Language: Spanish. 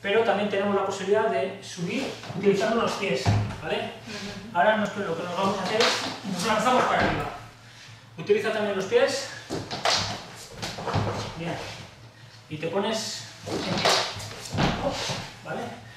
pero también tenemos la posibilidad de subir utilizando los pies, ¿vale? Ahora lo que nos vamos a hacer es nos lanzamos para arriba. Utiliza también los pies. Bien. Y te pones en pie, ¿vale?